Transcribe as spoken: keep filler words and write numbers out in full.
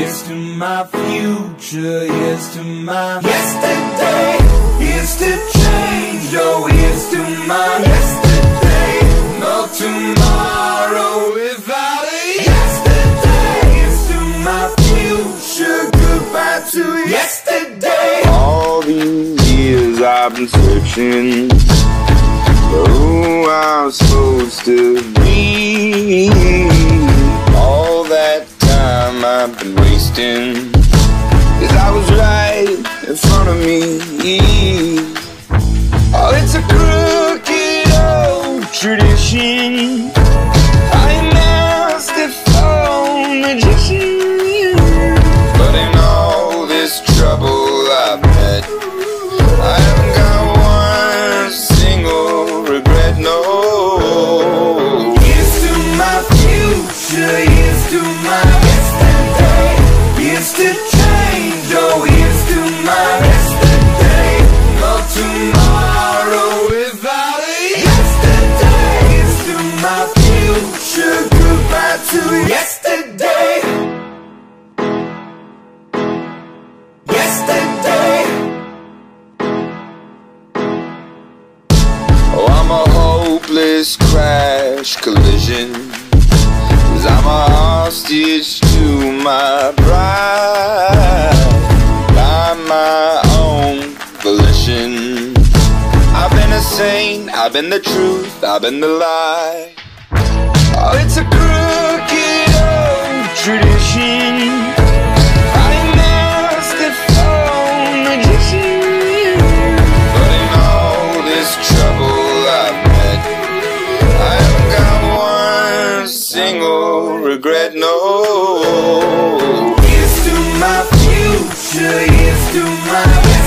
here's to my future, here's to my yesterday, here's to change, oh here's to my yesterday, no tomorrow without a yesterday, here's to my future, goodbye to yesterday. All these years I've been searching for who I'm supposed to be. All that time I've been wasting, 'cause I was right in front of me. Oh, it's a crooked old tradition. I must have found magician. But in all this trouble I've met, I haven't got one single regret, no. Here's to my future, here's to my yesterday, here's to change, oh here's to my yesterday, no tomorrow without a yesterday, here's to my future, goodbye to yesterday, yesterday. Oh, I'm a hopeless crash collision, 'cause I'm a hostage to my pride, by my own volition. I've been a saint, I've been the truth, I've been the lie. Oh, it's a crooked old tradition. I must have found magician. But in all this trouble I've met, I haven't got one single regret, no. Here's to my future, here's to my